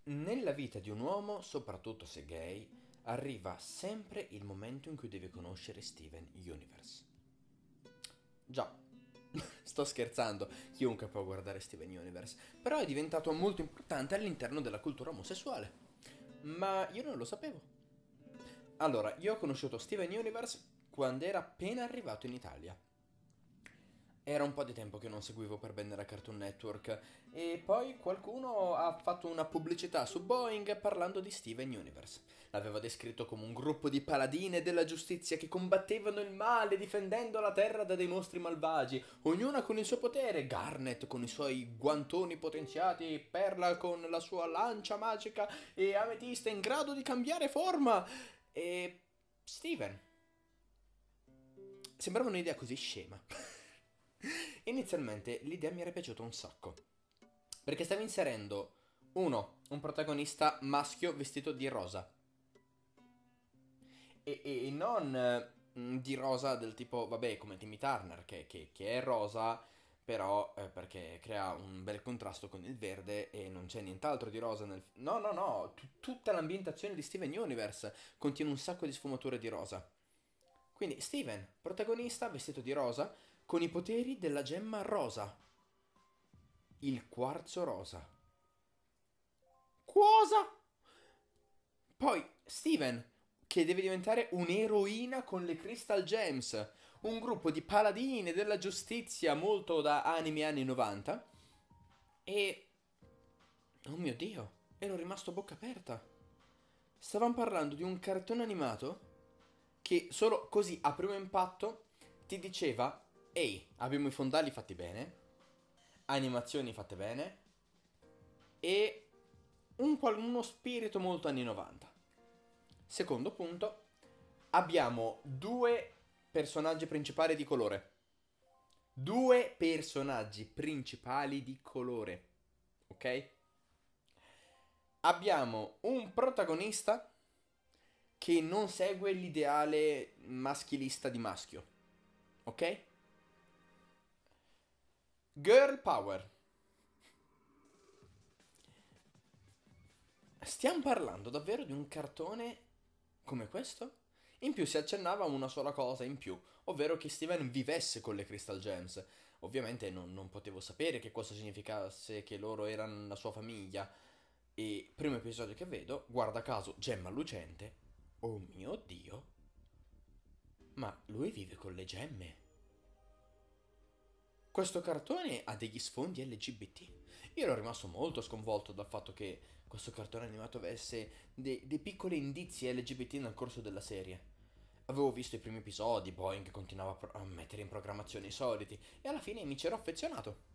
Nella vita di un uomo, soprattutto se gay, arriva sempre il momento in cui deve conoscere Steven Universe. Già, sto scherzando, chiunque può guardare Steven Universe, però è diventato molto importante all'interno della cultura omosessuale. Ma io non lo sapevo. Allora, io ho conosciuto Steven Universe quando era appena arrivato in Italia. Era un po' di tempo che non seguivo per bene la Cartoon Network e poi qualcuno ha fatto una pubblicità su Boeing parlando di Steven Universe. L'aveva descritto come un gruppo di paladine della giustizia che combattevano il male difendendo la terra da dei mostri malvagi, ognuna con il suo potere, Garnet con i suoi guantoni potenziati, Perla con la sua lancia magica e Ametista in grado di cambiare forma. E Steven. Sembrava un'idea così scema. Inizialmente l'idea mi era piaciuta un sacco, perché stava inserendo, un protagonista maschio vestito di rosa, e non di rosa del tipo, vabbè, come Timmy Turner, che è rosa, però perché crea un bel contrasto con il verde e non c'è nient'altro di rosa nel... No, no, no, tutta l'ambientazione di Steven Universe contiene un sacco di sfumature di rosa. Quindi Steven, protagonista vestito di rosa, con i poteri della gemma rosa. Il quarzo rosa. Cosa? Poi Steven, che deve diventare un'eroina con le Crystal Gems. Un gruppo di paladini della giustizia molto da anime anni 90. E... Oh mio Dio, ero rimasto a bocca aperta. Stavamo parlando di un cartone animato che solo così a primo impatto ti diceva: ehi, abbiamo i fondali fatti bene, animazioni fatte bene e uno spirito molto anni 90. Secondo punto, abbiamo due personaggi principali di colore. Due personaggi principali di colore. Ok? Abbiamo un protagonista che non segue l'ideale maschilista di maschio. Ok? Girl power. Stiamo parlando davvero di un cartone come questo? In più si accennava a una sola cosa in più, ovvero che Steven vivesse con le Crystal Gems. Ovviamente non potevo sapere che questo significasse che loro erano la sua famiglia. E primo episodio che vedo, guarda caso, gemma lucente. Oh mio Dio, ma lui vive con le gemme. Questo cartone ha degli sfondi LGBT. Io ero rimasto molto sconvolto dal fatto che questo cartone animato avesse dei piccoli indizi LGBT nel corso della serie. Avevo visto i primi episodi, Boeing continuava a mettere in programmazione i soliti, e alla fine mi c'ero affezionato.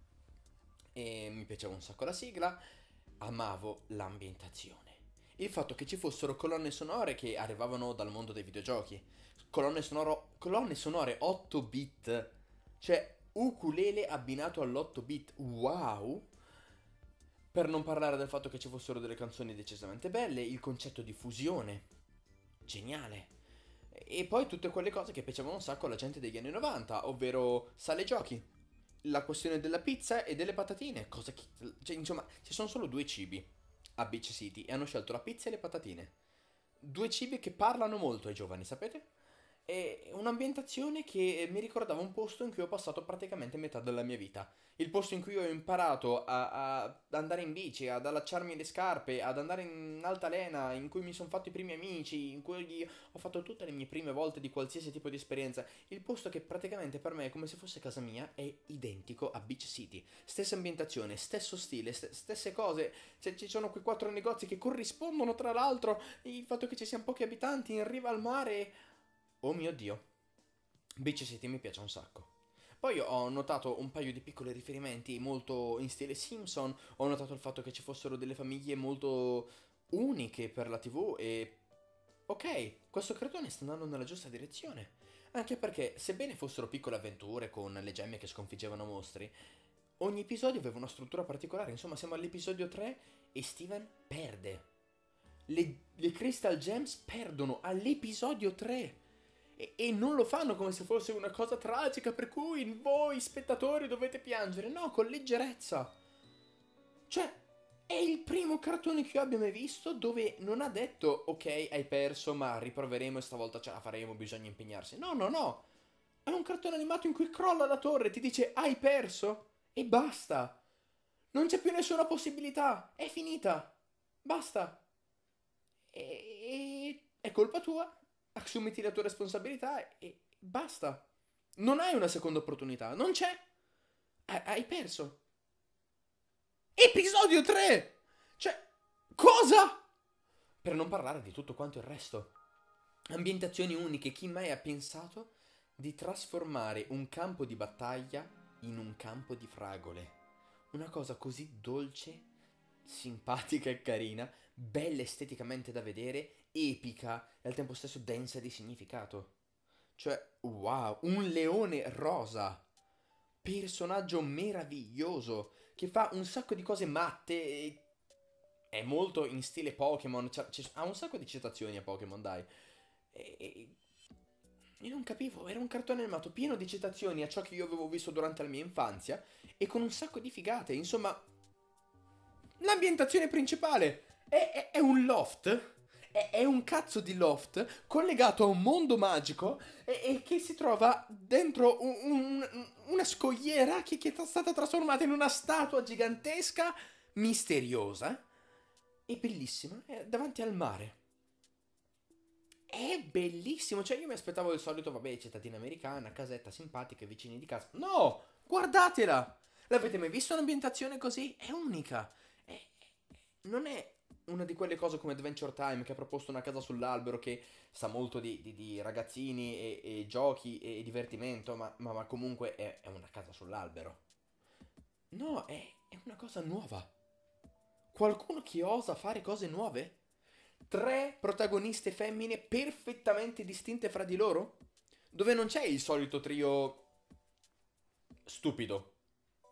E mi piaceva un sacco la sigla, amavo l'ambientazione. Il fatto che ci fossero colonne sonore che arrivavano dal mondo dei videogiochi. Colonne sonore 8 bit. Cioè, ukulele abbinato all'8 bit. Wow! Per non parlare del fatto che ci fossero delle canzoni decisamente belle, il concetto di fusione. Geniale. E poi tutte quelle cose che piacevano un sacco alla gente degli anni 90, ovvero sale giochi, la questione della pizza e delle patatine, cosa che... Cioè, insomma, ci sono solo due cibi a Beach City e hanno scelto la pizza e le patatine. Due cibi che parlano molto ai giovani, sapete? E un'ambientazione che mi ricordava un posto in cui ho passato praticamente metà della mia vita. Il posto in cui ho imparato ad andare in bici, ad allacciarmi le scarpe, ad andare in altalena, in cui mi sono fatto i primi amici, in cui ho fatto tutte le mie prime volte di qualsiasi tipo di esperienza. Il posto che praticamente per me è come se fosse casa mia è identico a Beach City. Stessa ambientazione, stesso stile, stesse cose. Cioè, ci sono quei quattro negozi che corrispondono tra l'altro. Il fatto che ci siano pochi abitanti in riva al mare. Oh mio Dio, Beach City mi piace un sacco. Poi ho notato un paio di piccoli riferimenti molto in stile Simpson, ho notato il fatto che ci fossero delle famiglie molto uniche per la TV e... Ok, questo cartone sta andando nella giusta direzione. Anche perché, sebbene fossero piccole avventure con le gemme che sconfiggevano mostri, ogni episodio aveva una struttura particolare. Insomma, siamo all'episodio 3 e Steven perde. Le Crystal Gems perdono all'episodio 3. E non lo fanno come se fosse una cosa tragica per cui voi spettatori dovete piangere. No, con leggerezza. Cioè, È il primo cartone che io abbia mai visto dove non ha detto ok, hai perso, ma riproveremo e stavolta ce la faremo, bisogna impegnarsi. No, no, no. È un cartone animato in cui crolla la torre, ti dice hai perso e basta. Non c'è più nessuna possibilità, è finita. Basta. È colpa tua. Assumiti la tua responsabilità e basta. Non hai una seconda opportunità, non c'è. Hai perso. Episodio 3! Cioè, cosa? Per non parlare di tutto quanto il resto. Ambientazioni uniche, chi mai ha pensato di trasformare un campo di battaglia in un campo di fragole? Una cosa così dolce, simpatica e carina, bella esteticamente da vedere, epica e al tempo stesso densa di significato. Cioè, wow, un leone rosa, personaggio meraviglioso, che fa un sacco di cose matte e è molto in stile Pokémon, ha un sacco di citazioni a Pokémon, dai. E io non capivo, era un cartone animato pieno di citazioni a ciò che io avevo visto durante la mia infanzia e con un sacco di figate. Insomma, l'ambientazione principale è un loft. È un cazzo di loft collegato a un mondo magico e che si trova dentro una scogliera che è stata trasformata in una statua gigantesca, misteriosa e bellissima, davanti al mare. È bellissimo, cioè io mi aspettavo il solito, vabbè, cittadina americana, casetta simpatica, vicini di casa. No, guardatela! L'avete mai visto un'ambientazione così? È unica. Non è una di quelle cose come Adventure Time che ha proposto una casa sull'albero che sa molto di ragazzini e giochi e divertimento, ma comunque è una casa sull'albero. No, è una cosa nuova. Qualcuno che osa fare cose nuove? Tre protagoniste femmine perfettamente distinte fra di loro? Dove non c'è il solito trio stupido.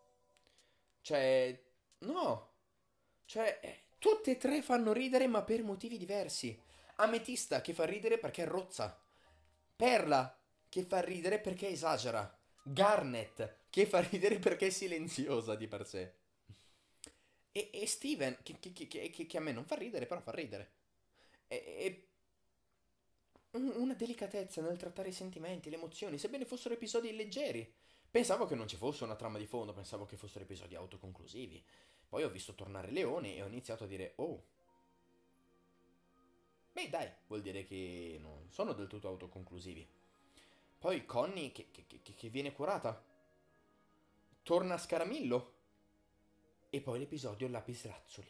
Cioè, no. Cioè, tutte e tre fanno ridere ma per motivi diversi. Ametista che fa ridere perché è rozza. Perla che fa ridere perché esagera. Garnet che fa ridere perché è silenziosa di per sé. E Steven che a me non fa ridere però fa ridere. E una delicatezza nel trattare i sentimenti, le emozioni, sebbene fossero episodi leggeri. Pensavo che non ci fosse una trama di fondo, pensavo che fossero episodi autoconclusivi. Poi ho visto tornare Leone e ho iniziato a dire, oh, beh dai, vuol dire che non sono del tutto autoconclusivi. Poi Connie che viene curata, torna a Scaramillo. E poi l'episodio Lapislazzuli.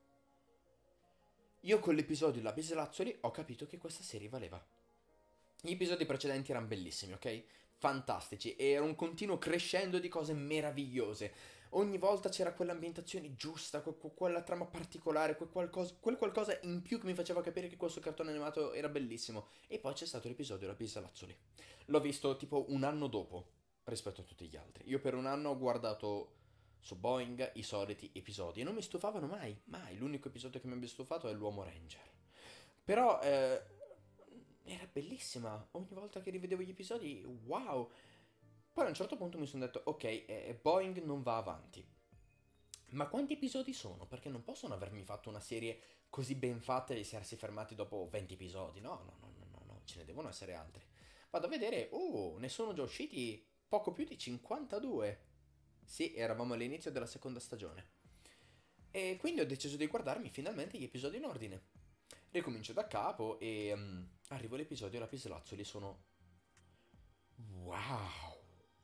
Io con l'episodio Lapislazzuli ho capito che questa serie valeva. Gli episodi precedenti erano bellissimi, ok? Fantastici, e era un continuo crescendo di cose meravigliose. Ogni volta c'era quell'ambientazione giusta, quella trama particolare, quel qualcosa in più che mi faceva capire che questo cartone animato era bellissimo. E poi c'è stato l'episodio La Lazzoli. L'ho visto tipo un anno dopo rispetto a tutti gli altri. Io per un anno ho guardato su Boeing i soliti episodi e non mi stufavano mai, mai. L'unico episodio che mi abbia stufato è l'Uomo Ranger. Però era bellissima. Ogni volta che rivedevo gli episodi, wow. Poi a un certo punto mi sono detto, ok, Boeing non va avanti. Ma quanti episodi sono? Perché non possono avermi fatto una serie così ben fatta e essersi fermati dopo 20 episodi. No, no, no, no, no, no, ce ne devono essere altri. Vado a vedere, oh, ne sono già usciti poco più di 52. Sì, eravamo all'inizio della seconda stagione. E quindi ho deciso di guardarmi finalmente gli episodi in ordine. Ricomincio da capo e arrivo all'episodio Lapislazzoli, sono... Wow!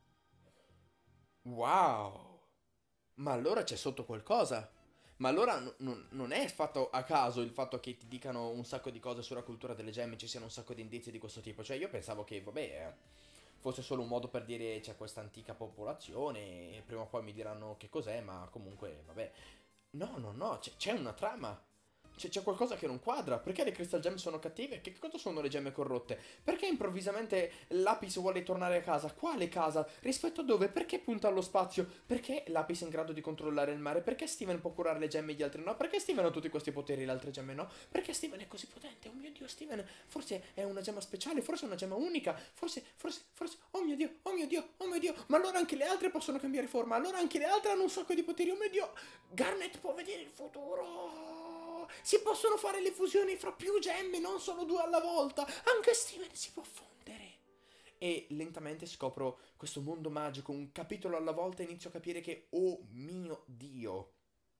Wow! Ma allora c'è sotto qualcosa? Ma allora non è fatto a caso il fatto che ti dicano un sacco di cose sulla cultura delle gemme, ci siano un sacco di indizi di questo tipo. Cioè io pensavo che, vabbè, fosse solo un modo per dire c'è questa antica popolazione e prima o poi mi diranno che cos'è, ma comunque, vabbè. No, no, no, c'è una trama. C'è qualcosa che non quadra. Perché le Crystal Gem sono cattive? Che cosa sono le gemme corrotte? Perché improvvisamente l'Apis vuole tornare a casa? Quale casa? Rispetto a dove? Perché punta allo spazio? Perché l'Apis è in grado di controllare il mare? Perché Steven può curare le gemme e gli altri no? Perché Steven ha tutti questi poteri e le altre gemme no? Perché Steven è così potente? Oh mio Dio, Steven forse è una gemma speciale, forse è una gemma unica, forse, oh mio Dio, oh mio Dio, oh mio Dio, ma allora anche le altre possono cambiare forma, allora anche le altre hanno un sacco di poteri, oh mio Dio, Garnet può vedere il futuro! Si possono fare le fusioni fra più gemme, non solo due alla volta. Anche Steven si può fondere. E lentamente scopro questo mondo magico, un capitolo alla volta, e inizio a capire che, oh mio Dio,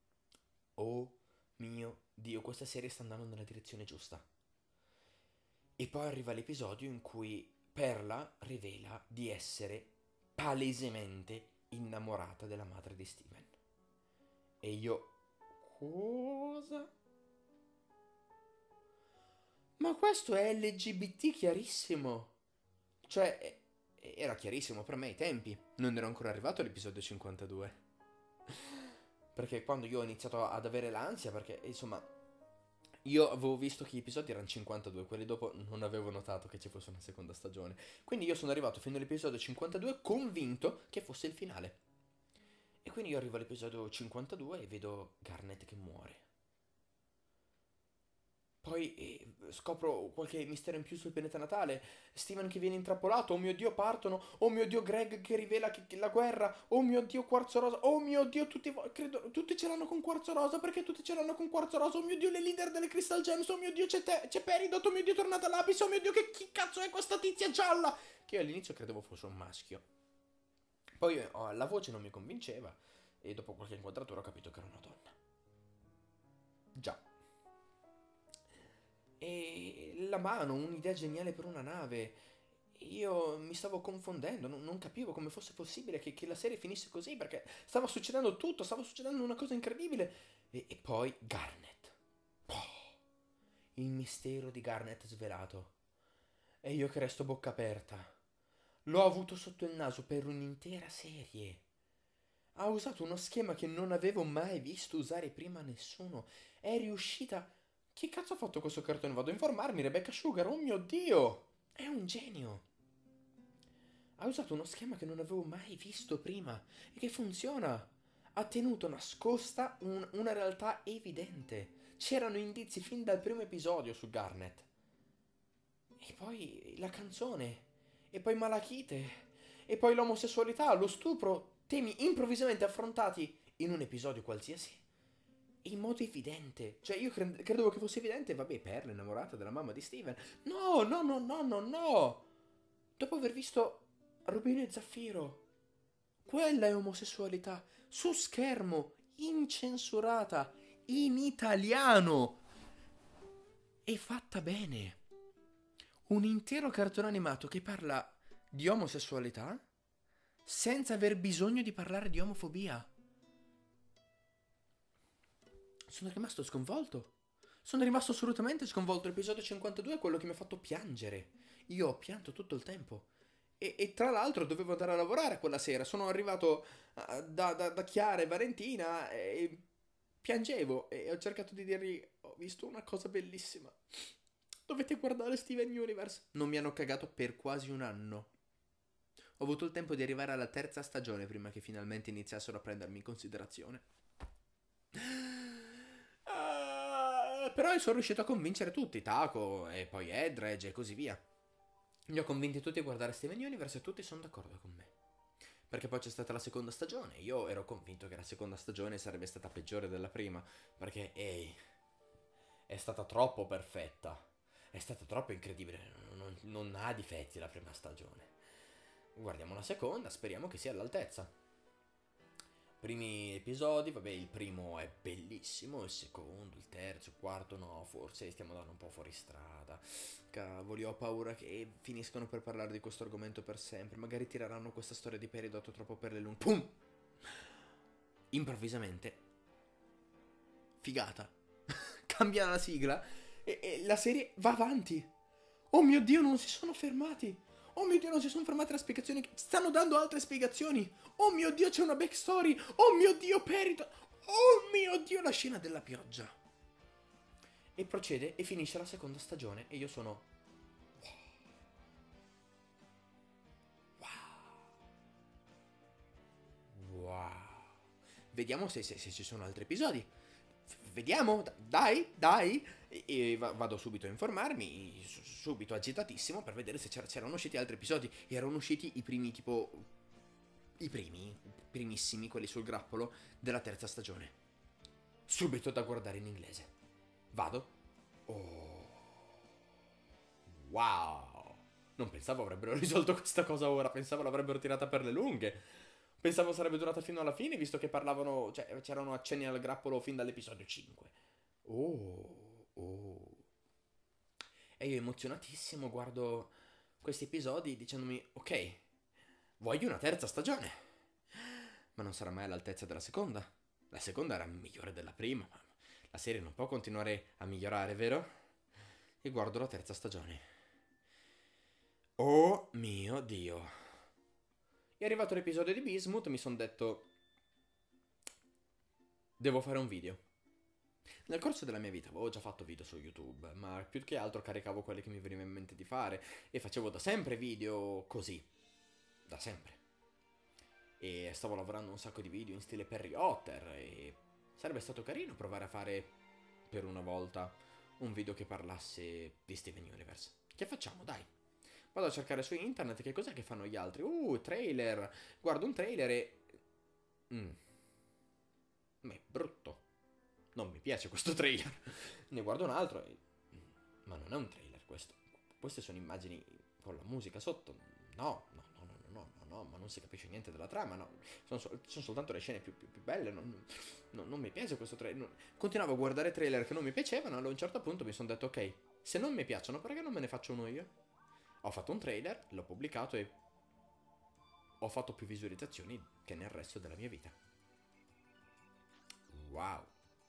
questa serie sta andando nella direzione giusta. E poi arriva l'episodio in cui Perla rivela di essere palesemente innamorata della madre di Steven. E io... Cosa? Ma questo è LGBT chiarissimo. Cioè, era chiarissimo per me ai tempi. Non ero ancora arrivato all'episodio 52. Perché quando io ho iniziato ad avere l'ansia, perché insomma, io avevo visto che gli episodi erano 52, quelli dopo non avevo notato che ci fosse una seconda stagione. Quindi io sono arrivato fino all'episodio 52 convinto che fosse il finale. E quindi io arrivo all'episodio 52 e vedo Garnet che muore. Poi scopro qualche mistero in più sul pianeta natale. Steven che viene intrappolato. Oh mio Dio, partono. Oh mio Dio, Greg che rivela che la guerra. Oh mio Dio, Quarzo Rosa. Oh mio Dio, tutti ce l'hanno con Quarzo Rosa. Perché tutti ce l'hanno con Quarzo Rosa? Oh mio Dio, le leader delle Crystal Gems. Oh mio Dio, c'è Peridot. Oh mio Dio, è tornata l'Apis. Oh mio Dio, chi cazzo è questa tizia gialla? Che io all'inizio credevo fosse un maschio. Poi la voce non mi convinceva. E dopo qualche inquadratura ho capito che era una donna. Già. E la mano, un'idea geniale per una nave. Io mi stavo confondendo, non capivo come fosse possibile che la serie finisse così, perché stava succedendo tutto, stava succedendo una cosa incredibile. E poi Garnet. Oh, il mistero di Garnet svelato. E io che resto bocca aperta. L'ho avuto sotto il naso per un'intera serie. Ha usato uno schema che non avevo mai visto usare prima nessuno. È riuscita... Chi cazzo ha fatto questo cartone? Vado a informarmi, Rebecca Sugar, oh mio Dio! È un genio! Ha usato uno schema che non avevo mai visto prima e che funziona. Ha tenuto nascosta una realtà evidente. C'erano indizi fin dal primo episodio su Garnet. E poi la canzone. E poi Malachite. E poi l'omosessualità, lo stupro. Temi improvvisamente affrontati in un episodio qualsiasi. In modo evidente. Cioè io credevo che fosse evidente. Vabbè, Perla innamorata della mamma di Steven. No, no, no, no, no, no. Dopo aver visto Rubino e Zaffiro. Quella è omosessualità. Su schermo. Incensurata. In italiano. E fatta bene. Un intero cartone animato che parla di omosessualità senza aver bisogno di parlare di omofobia. Sono rimasto sconvolto. Sono rimasto assolutamente sconvolto. L'episodio 52 è quello che mi ha fatto piangere. Io ho pianto tutto il tempo. E tra l'altro dovevo andare a lavorare quella sera. Sono arrivato da Chiara e Valentina e piangevo. E ho cercato di dirgli: ho visto una cosa bellissima. Dovete guardare Steven Universe. Non mi hanno cagato per quasi un anno. Ho avuto il tempo di arrivare alla terza stagione prima che finalmente iniziassero a prendermi in considerazione. Però sono riuscito a convincere tutti, Taco e poi Edredge e così via. Li ho convinti tutti a guardare Steven Universe e tutti sono d'accordo con me. Perché poi c'è stata la seconda stagione. Io ero convinto che la seconda stagione sarebbe stata peggiore della prima. Perché, è stata troppo perfetta. È stata troppo incredibile. Non ha difetti la prima stagione. Guardiamo la seconda, speriamo che sia all'altezza. Primi episodi, vabbè, il primo è bellissimo, il secondo, il terzo, il quarto no, forse stiamo andando un po' fuori strada. Cavoli, ho paura che finiscano per parlare di questo argomento per sempre. Magari tireranno questa storia di Peridot troppo per le lunghe. Pum! Improvvisamente. Figata. Cambia la sigla e la serie va avanti. Oh mio Dio, non si sono fermati. Oh mio Dio, non si sono fermate le spiegazioni. Stanno dando altre spiegazioni. Oh mio Dio, c'è una backstory. Oh mio Dio, Peridot. Oh mio Dio, la scena della pioggia. E procede e finisce la seconda stagione e io sono... Wow. Vediamo se ci sono altri episodi. Vediamo, dai. E vado subito a informarmi, subito agitatissimo, per vedere se c'erano usciti altri episodi. Erano usciti i primi, tipo... primissimi, quelli sul grappolo, della terza stagione. Subito da guardare in inglese. Vado. Oh. Wow. Non pensavo avrebbero risolto questa cosa ora, pensavo l'avrebbero tirata per le lunghe. Pensavo sarebbe durata fino alla fine, visto che parlavano, cioè c'erano accenni al grappolo fin dall'episodio 5. Oh. E io emozionatissimo guardo questi episodi dicendomi, ok, voglio una terza stagione. Ma non sarà mai all'altezza della seconda. La seconda era migliore della prima, ma la serie non può continuare a migliorare, vero? E guardo la terza stagione. Oh mio Dio. È arrivato l'episodio di Bismuth e mi sono detto... Devo fare un video. Nel corso della mia vita avevo già fatto video su YouTube, ma più che altro caricavo quelli che mi veniva in mente di fare e facevo da sempre video così. Da sempre. E stavo lavorando un sacco di video in stile Perry Otter e sarebbe stato carino provare a fare per una volta un video che parlasse di Steven Universe. Che facciamo, dai? Vado a cercare su internet che cos'è che fanno gli altri. Trailer. Guardo un trailer e... Ma è brutto. Non mi piace questo trailer. Ne guardo un altro e... Ma non è un trailer questo. Queste sono immagini con la musica sotto. No, ma non si capisce niente della trama, no. Sono soltanto le scene più belle, non mi piace questo trailer. Continuavo a guardare trailer che non mi piacevano e a un certo punto mi sono detto, ok, se non mi piacciono, perché non me ne faccio uno io? Ho fatto un trailer, l'ho pubblicato e ho fatto più visualizzazioni che nel resto della mia vita. Wow.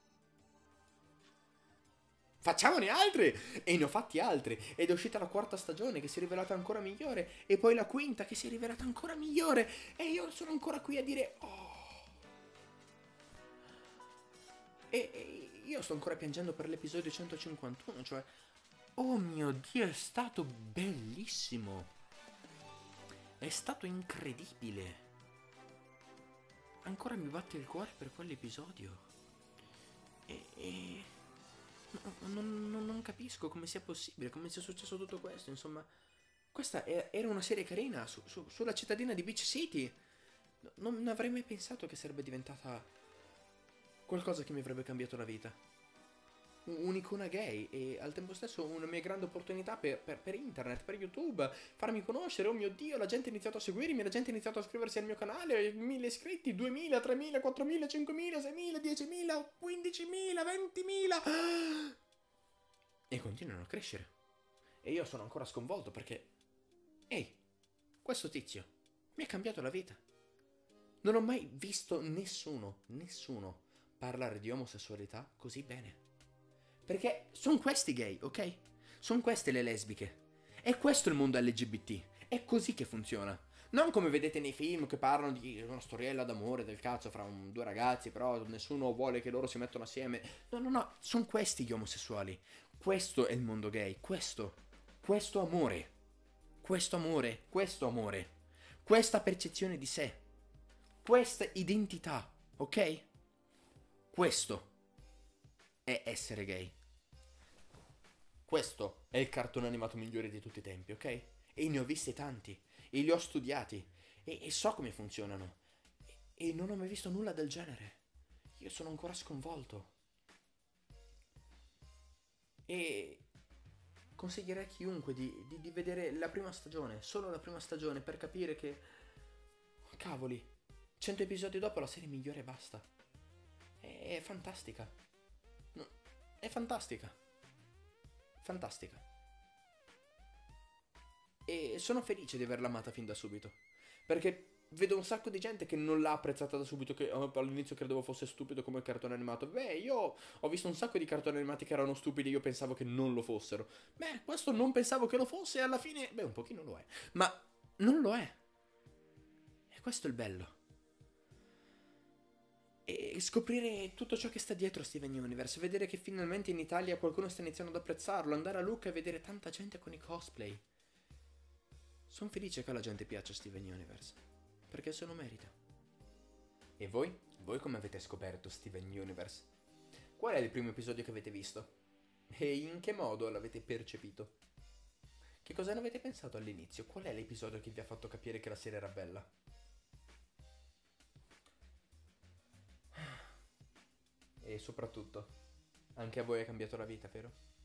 Facciamone altri! E ne ho fatti altri. Ed è uscita la quarta stagione che si è rivelata ancora migliore. E poi la quinta che si è rivelata ancora migliore. E io sono ancora qui a dire... Oh. E io sto ancora piangendo per l'episodio 151. Cioè... Oh mio Dio, è stato bellissimo. È stato incredibile. Ancora mi batte il cuore per quell'episodio. Non capisco come sia possibile, come sia successo tutto questo. Insomma, questa era una serie carina sulla cittadina di Beach City. Non avrei mai pensato che sarebbe diventata qualcosa che mi avrebbe cambiato la vita. Un'icona gay e al tempo stesso una mia grande opportunità per internet, per YouTube, farmi conoscere. Oh mio Dio, la gente ha iniziato a seguirmi, la gente ha iniziato a iscriversi al mio canale, 1000 iscritti, 2000, 3000, 4000, 5000, 6000, 10.000, 15.000, 20.000 e continuano a crescere. E io sono ancora sconvolto perché, ehi, questo tizio mi ha cambiato la vita. Non ho mai visto nessuno parlare di omosessualità così bene. Perché sono questi gay, ok? Sono queste le lesbiche. È questo il mondo LGBT. È così che funziona. Non come vedete nei film che parlano di una storiella d'amore del cazzo fra due ragazzi, però nessuno vuole che loro si mettano assieme. No. Sono questi gli omosessuali. Questo è il mondo gay. Questo amore. Questo amore. Questa percezione di sé. Questa identità, ok? Questo è essere gay. Questo è il cartone animato migliore di tutti i tempi, ok? E ne ho visti tanti, e li ho studiati, e so come funzionano. E non ho mai visto nulla del genere. Io sono ancora sconvolto. E consiglierei a chiunque di vedere la prima stagione, solo la prima stagione, per capire che... Cavoli, 100 episodi dopo la serie migliore e basta. È fantastica. È fantastica. E sono felice di averla amata fin da subito. Perché vedo un sacco di gente che non l'ha apprezzata da subito, che all'inizio credevo fosse stupido come cartone animato. Beh, io ho visto un sacco di cartoni animati che erano stupidi, io pensavo che non lo fossero. Beh, questo non pensavo che lo fosse e alla fine, beh, un pochino lo è. Ma non lo è. E questo è il bello. e scoprire tutto ciò che sta dietro Steven Universe, vedere che finalmente in Italia qualcuno sta iniziando ad apprezzarlo, andare a Lucca e vedere tanta gente con i cosplay. Sono felice che alla gente piaccia Steven Universe, perché se lo merita. E voi? Voi come avete scoperto Steven Universe? Qual è il primo episodio che avete visto? E in che modo l'avete percepito? Che cosa ne avete pensato all'inizio? Qual è l'episodio che vi ha fatto capire che la serie era bella? E soprattutto, anche a voi è cambiato la vita, vero?